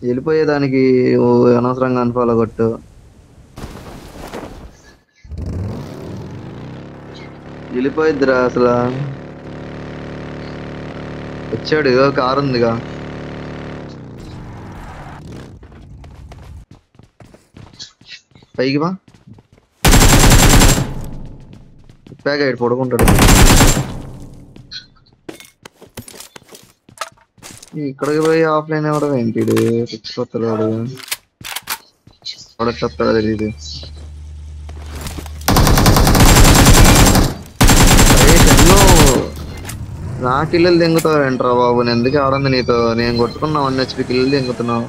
వెళ్ళిపోయేదానికి ఓ అనవసరంగా అన్ఫాలో కొట్టు. వెళ్ళిపోయిద్దిరా అసలు. వచ్చాడు ఏదో కారు ఉందిగా. పైకి బా ప్యాక్ అయ్యాడు పడుకుంటాడు. ఇక్కడికి పోయి ఆఫ్లైన్ ఇవ్వడం ఏంటి? తెచ్చుకోతాడు వాడు. ప్రొడక్ట్ వస్తాడో తెలియదు. నా కిల్లలు దెంగుతావు ఏంట్రా బాబు? నేను ఎందుకు ఆడంది నీతో? నేను కొట్టుకున్నా 1 HP కిల్లలు దెంగుతున్నావు.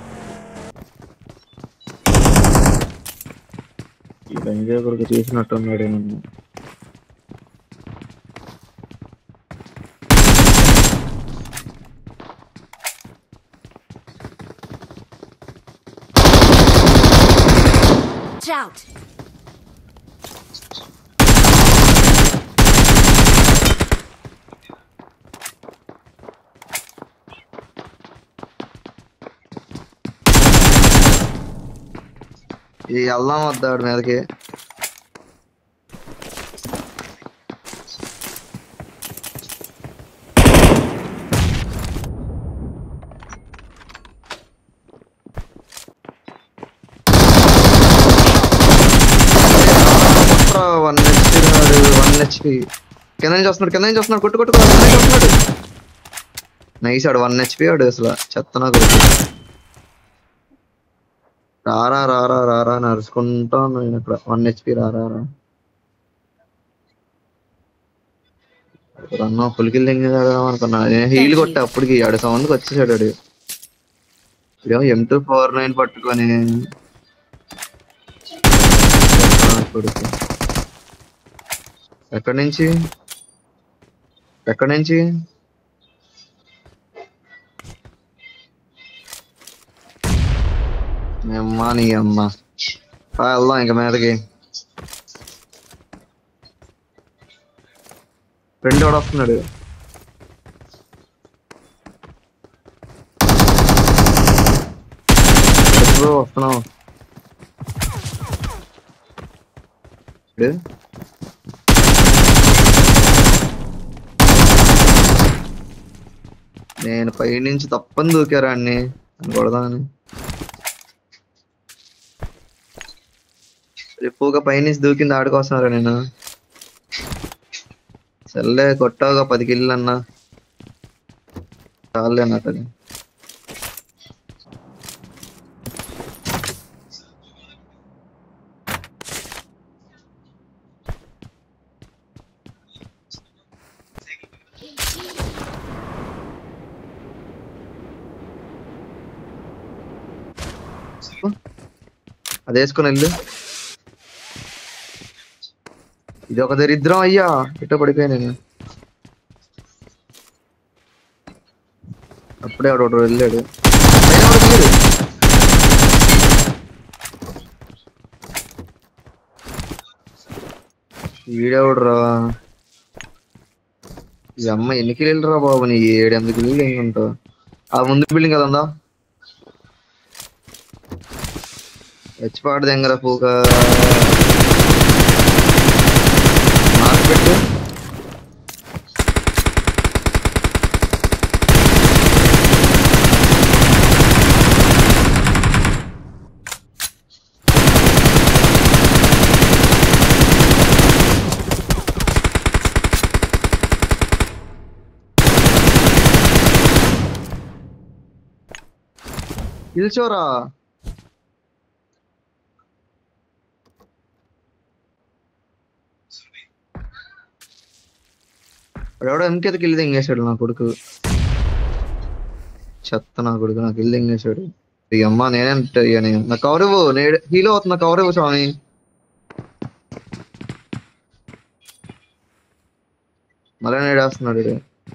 ఈ రంగే కొడుకు చేసినట్టున్నాడు నన్ను. Out. ఈ వెళ్దాం వద్దాడు మీదకి. వన్ హెచ్పి కింద నుంచి వస్తున్నాడు. కొట్టు వస్తున్నాడు. నైస్ ఆడు 1 HP ఆడు అసలు చెత్తనా కొడుకు. రారా నడుచుకుంటా నేను ఇక్కడ 1 HP రారా రన్నా పులికిల్ దింగదా అనుకున్నా. నేను హీల్ కొట్టా అప్పటికి ఆడు సౌండ్కి వచ్చేసాడు. ఆడు ఇదేమో M249 పట్టుకొని కొడుకు. ఎక్కడి నుంచి అమ్మా నీ అమ్మ. వెళ్దాం ఇంక మీదకి. ఫ్రెండ్ వాడు వస్తున్నాడు. వస్తున్నావు. నేను పైనుంచి తప్పని దూకారా అన్ని అనుకూడదాని. ఎక్కువగా పైనుంచి దూకింది ఆడుకోసన్నారా నేను. సర్లే కొట్టావుగా 10 కిల్లు అన్నా చాలే నాకు అది. అది వేసుకొని వెళ్ళు. ఇది ఒక దరిద్రం అయ్యా. ఇటో పడిపోయా నేను. అప్పుడే ఆడు వెళ్ళాడు. వీడెవడురా? ఈ అమ్మ ఎన్ని కిలోలు రా బాబు నీ? 7-8 కిలోలు ఏంటంటావు? ఆ ముందు బిల్డింగ్ కదా ఉందా? హెచ్పాడు దగ్గర పూక మార్క్ పెట్టు. పిలిచోరా. ఎవడో ఎంకేత కిల్లి తెంగేశాడు నా కొడుకు. చెత్త నా కొడుకు నాకు కిల్లి తెంగేశాడు. ఈ అమ్మ నేనే నా కవర్ ఇవ్వు. హీలో అవుతున్నా కవర్ ఇవ్వు స్వామి. మళ్ళీ నేడేస్తున్నాడు.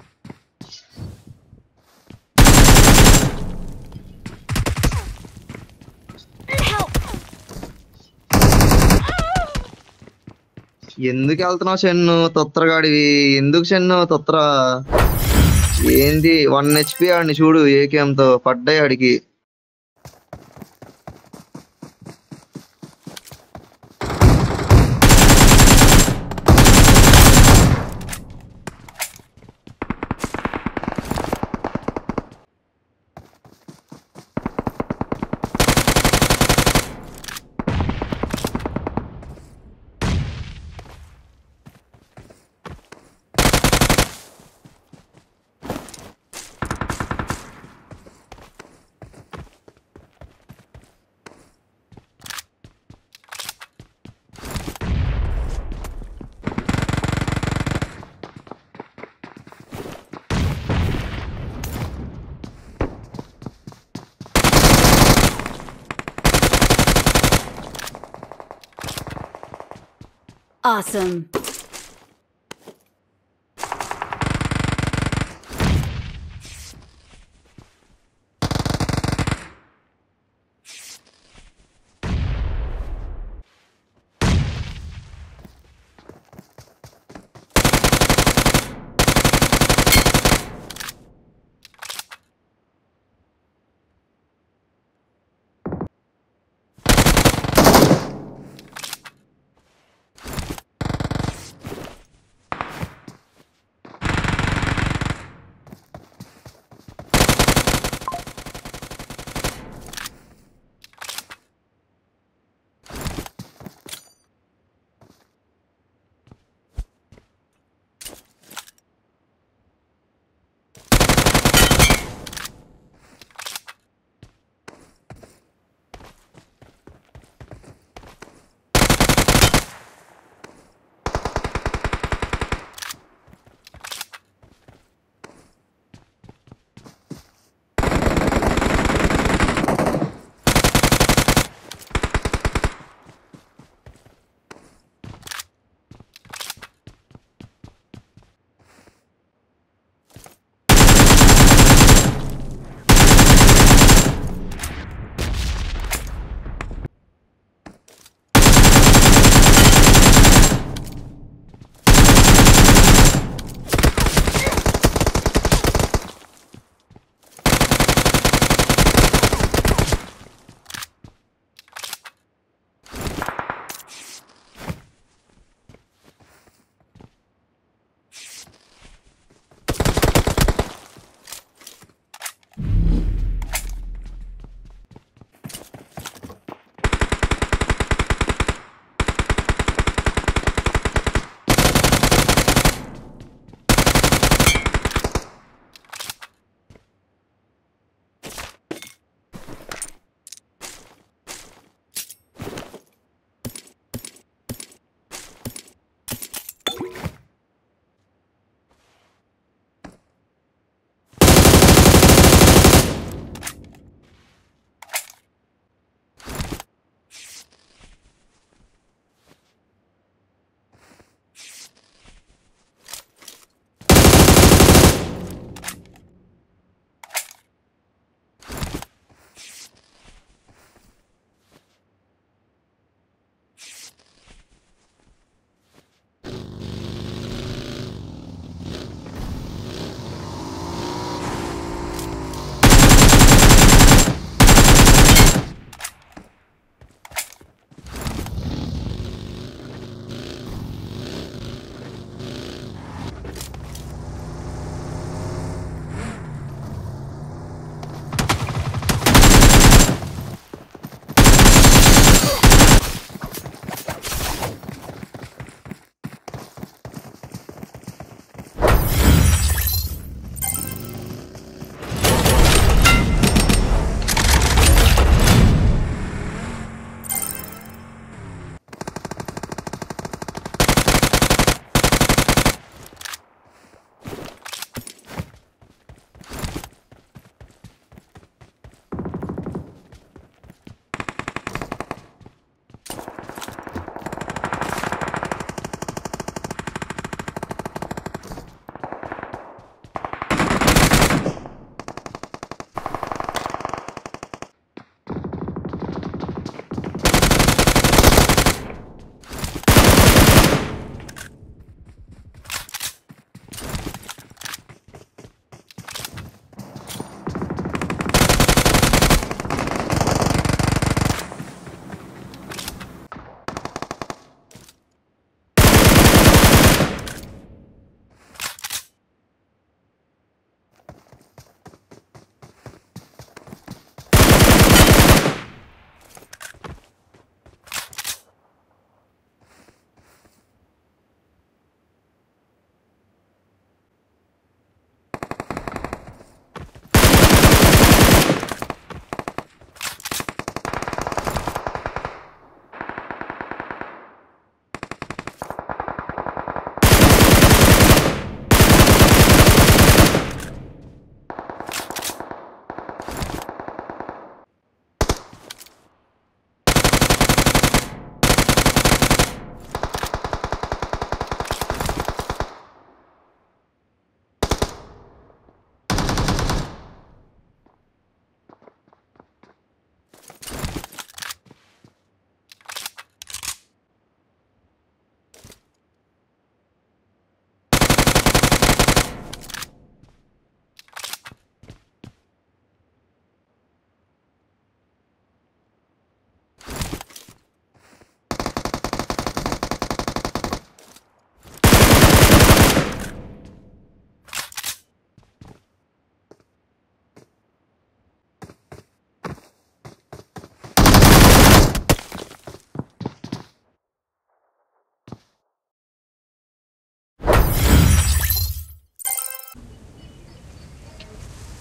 ఎందుకు వెళ్తున్నావు చెన్ను తొత్తరగాడివి? ఎందుకు చెన్ను తొత్తర? ఏంది 1 HP ఆడిని చూడు ఏకేంతో పడ్డాయి ఆడికి. Awesome.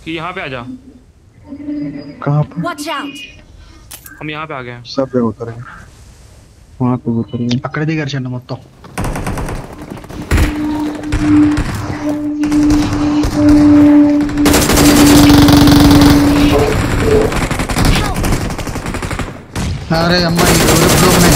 कि यहाँ पे आ जा। कहाँ पे? Watch out! हम यहाँ पे आ गए हैं। सब जगह उतरेंगे, वहाँ पे उतरिए। అక్కడే దిగారు చిన్న మొత్తం. అరే అమ్మాయి ఎవరు ఉన్నాయి.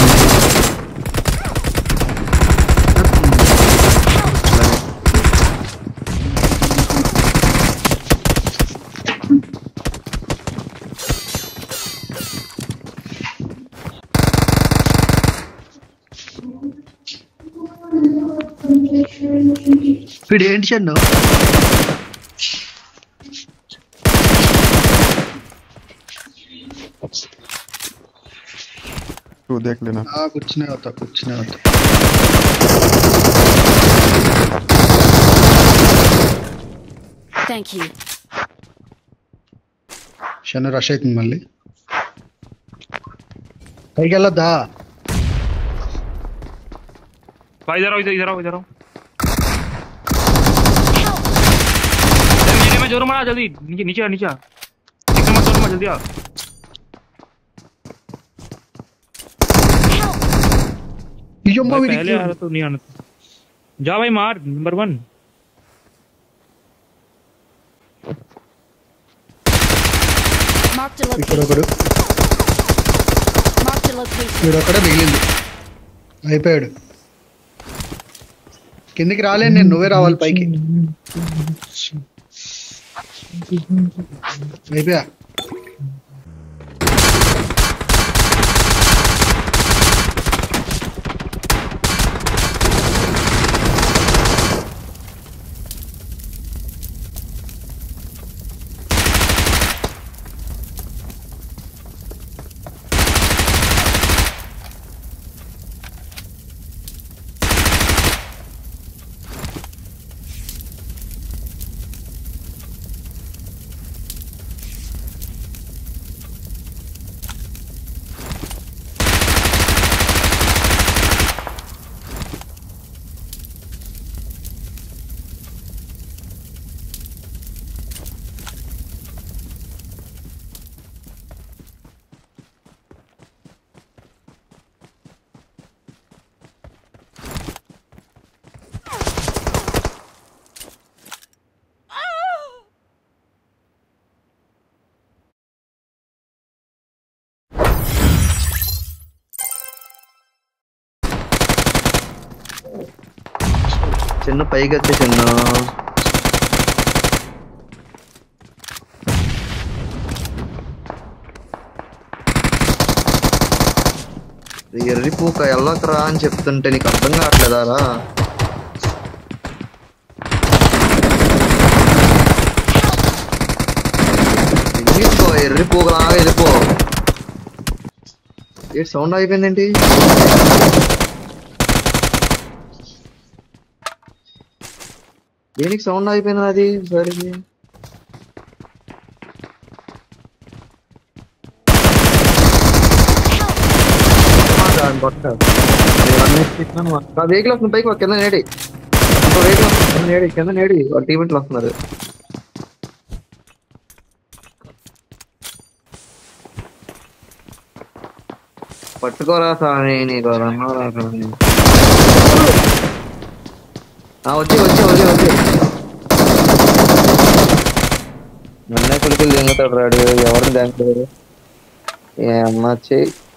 వీడు ఏంటి చెన్ను? तू देख लेना। कुछ नहीं होता, कुछ नहीं होता. Thank you. చెన్ను రష్ అవుతుంది మళ్ళీ. పైకి వెళ్ళొద్దా? भाई इधर आओ, इधर आओ, इधर आओ। मेरे में जोर मारा, जल्दी नीचे नीचे आ, नीचे आ। एक मत जोर मार, जल्दी आ। भाई पहले आ रहा तो नहीं आना था। जा भाई मार, नंबर 1। Marked a ఇక్కడ location. ఒకడు, Marked a location. వీడు ఒకడే మిగిలింది. అయిపోయాడు. కిందికి రాలేను నేను, నువ్వే రావాలి పైకి. అయిపోయా. చిన్న పైకి వచ్చే చిన్న ఎర్రిపూక ఎల్లకరా అని చెప్తుంటే నీకు అర్థం కావట్లేదారా? వెళ్ళిపో, ఎర్రిపూకలాగా వెళ్ళిపో. ఏ సౌండ్ అయిపోయిందేంటి? దేనికి సౌండ్ అయిపోయింది అది సరికి? వెహికల్ వస్తుంది పైకి, కింద నేడి వెహికల్ వస్తుంది, నేడి కింద నేడి వాళ్ళ టీమెంట్లు వస్తున్నారు. పట్టుకోరా సామి, నీకు అన్నారా? వచ్చి వచ్చి వచ్చి వచ్చి నన్నే కొడుకులు దింగుతాడు రాడు, ఎవరిని దాంట్లో ఏమన్నా చెయ్యి.